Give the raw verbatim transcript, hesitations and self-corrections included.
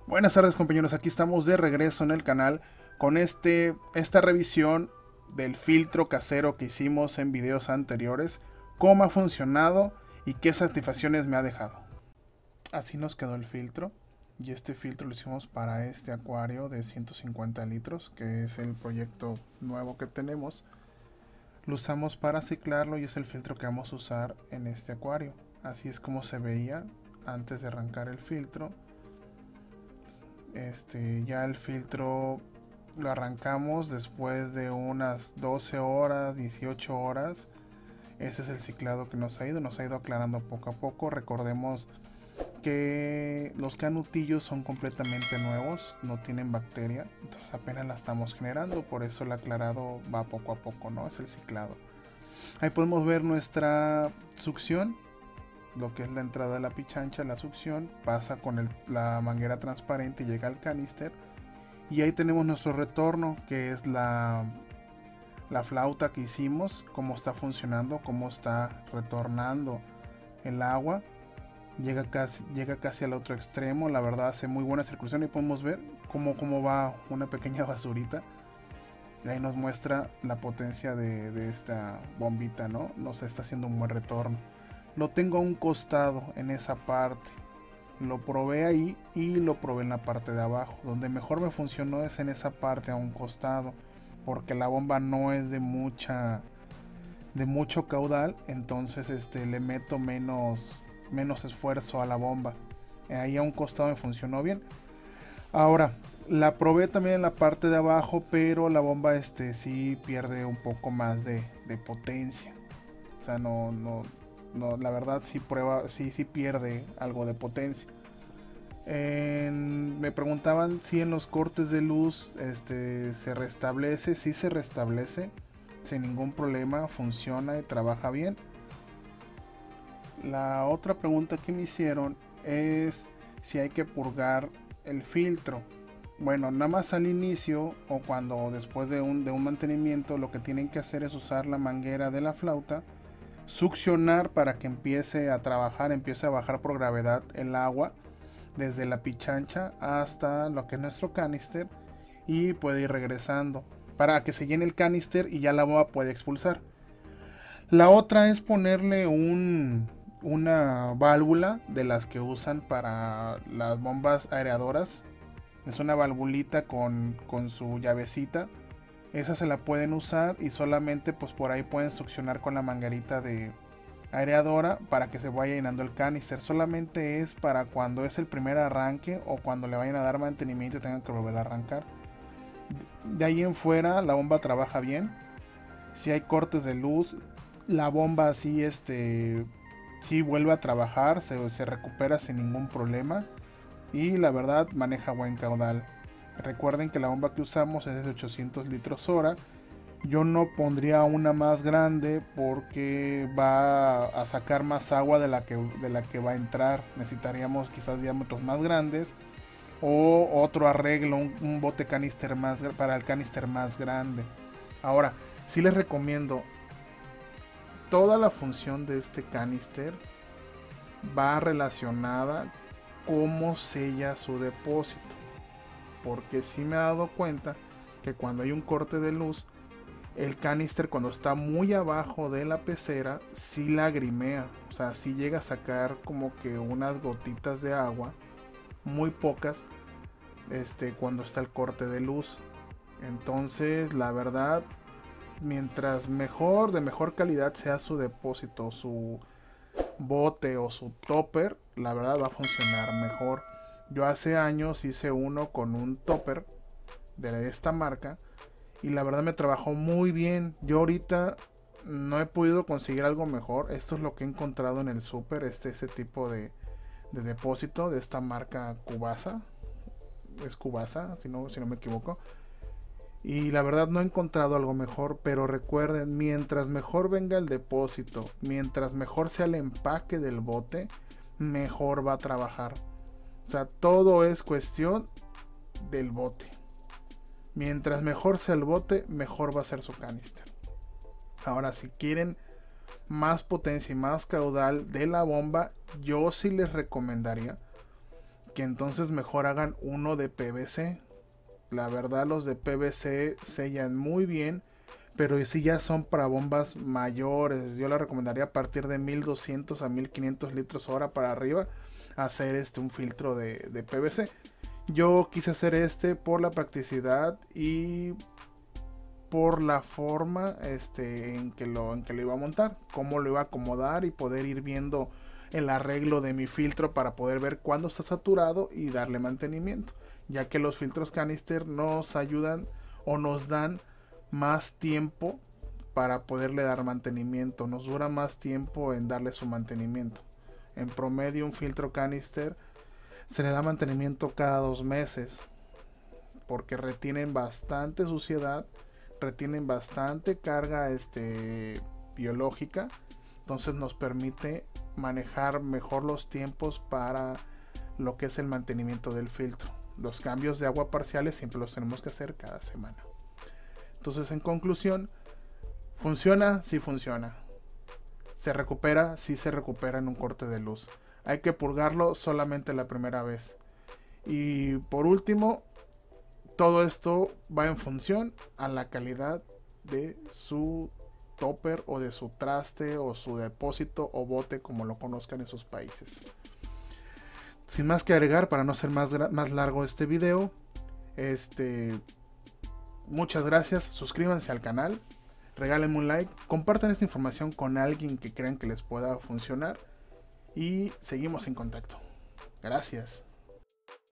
Buenas tardes compañeros, aquí estamos de regreso en el canal con este, esta revisión del filtro casero que hicimos en videos anteriores, cómo ha funcionado y qué satisfacciones me ha dejado. Así nos quedó el filtro, y este filtro lo hicimos para este acuario de ciento cincuenta litros, que es el proyecto nuevo que tenemos. Lo usamos para ciclarlo y es el filtro que vamos a usar en este acuario. Así es como se veía antes de arrancar el filtro. Este, ya el filtro lo arrancamos después de unas doce horas, dieciocho horas. Ese es el ciclado que nos ha ido, nos ha ido aclarando poco a poco. Recordemos que los canutillos son completamente nuevos, no tienen bacteria, entonces apenas la estamos generando, por eso el aclarado va poco a poco, ¿no? Es el ciclado. Ahí podemos ver nuestra succión, lo que es la entrada de la pichancha, la succión, pasa con el, la manguera transparente y llega al canister. Y ahí tenemos nuestro retorno, que es la, la flauta que hicimos, cómo está funcionando, cómo está retornando el agua. Llega casi, llega casi al otro extremo, la verdad hace muy buena circulación y podemos ver cómo, cómo va una pequeña basurita. Y ahí nos muestra la potencia de, de esta bombita, ¿no? Nos está haciendo un buen retorno. Lo tengo a un costado en esa parte. Lo probé ahí y lo probé en la parte de abajo. Donde mejor me funcionó es en esa parte a un costado, porque la bomba no es de mucha de mucho caudal, entonces este le meto menos menos esfuerzo a la bomba. Ahí a un costado me funcionó bien. Ahora la probé también en la parte de abajo, pero la bomba este sí pierde un poco más de, de potencia. O sea, no, no, no, la verdad sí prueba, sí, sí pierde algo de potencia. En, me preguntaban si en los cortes de luz este, se restablece. Sí se restablece sin ningún problema, funciona y trabaja bien. La otra pregunta que me hicieron es si hay que purgar el filtro. Bueno, nada más al inicio o cuando después de un, de un mantenimiento, lo que tienen que hacer es usar la manguera de la flauta, succionar para que empiece a trabajar, empiece a bajar por gravedad el agua desde la pichancha hasta lo que es nuestro canister, y puede ir regresando para que se llene el canister y ya la bomba puede expulsar. La otra es ponerle un, una válvula de las que usan para las bombas aireadoras. Es una valvulita con, con su llavecita. Esa se la pueden usar y solamente pues por ahí pueden succionar con la manguerita de aireadora para que se vaya llenando el canister. Solamente es para cuando es el primer arranque o cuando le vayan a dar mantenimiento y tengan que volver a arrancar. De ahí en fuera la bomba trabaja bien. Si hay cortes de luz, la bomba así este sí vuelve a trabajar, se, se recupera sin ningún problema y la verdad maneja buen caudal. Recuerden que la bomba que usamos es de ochocientos litros hora. Yo no pondría una más grande porque va a sacar más agua de la que, de la que va a entrar. Necesitaríamos quizás diámetros más grandes o otro arreglo, un, un bote canister más para el canister más grande. Ahora, sí les recomiendo, toda la función de este canister va relacionada cómo sella su depósito, porque sí me he dado cuenta que cuando hay un corte de luz, el canister cuando está muy abajo de la pecera sí lagrimea, o sea, sí llega a sacar como que unas gotitas de agua, muy pocas, este, cuando está el corte de luz. Entonces, la verdad, mientras mejor, de mejor calidad sea su depósito, su bote o su topper, la verdad va a funcionar mejor. Yo hace años hice uno con un topper de esta marca y la verdad me trabajó muy bien. Yo ahorita no he podido conseguir algo mejor. Esto es lo que he encontrado en el super, este ese tipo de, de depósito de esta marca Cubasa. Es Cubasa, si no, si no me equivoco. Y la verdad no he encontrado algo mejor, pero recuerden, mientras mejor venga el depósito, mientras mejor sea el empaque del bote, mejor va a trabajar. O sea, todo es cuestión del bote. Mientras mejor sea el bote, mejor va a ser su canister. Ahora, si quieren más potencia y más caudal de la bomba, yo sí les recomendaría que entonces mejor hagan uno de P V C. La verdad, los de P V C sellan muy bien, pero si ya son para bombas mayores. Yo la recomendaría a partir de mil doscientos a mil quinientos litros hora para arriba hacer este un filtro de, de P V C. Yo quise hacer este por la practicidad y por la forma este, en, que lo, en que lo iba a montar, cómo lo iba a acomodar y poder ir viendo el arreglo de mi filtro para poder ver cuándo está saturado y darle mantenimiento, ya que los filtros canister nos ayudan o nos dan más tiempo para poderle dar mantenimiento, nos dura más tiempo en darle su mantenimiento. En promedio un filtro canister se le da mantenimiento cada dos meses porque retienen bastante suciedad, retienen bastante carga este, biológica, entonces nos permite manejar mejor los tiempos para lo que es el mantenimiento del filtro. Los cambios de agua parciales siempre los tenemos que hacer cada semana. Entonces, en conclusión, ¿funciona? Sí funciona. ¿Se recupera? Sí se recupera en un corte de luz. Hay que purgarlo solamente la primera vez. Y por último, todo esto va en función a la calidad de su topper o de su traste o su depósito o bote, como lo conozcan en sus países. Sin más que agregar, para no ser más, más largo este video, este, muchas gracias, suscríbanse al canal, regálenme un like, compartan esta información con alguien que crean que les pueda funcionar y seguimos en contacto. Gracias.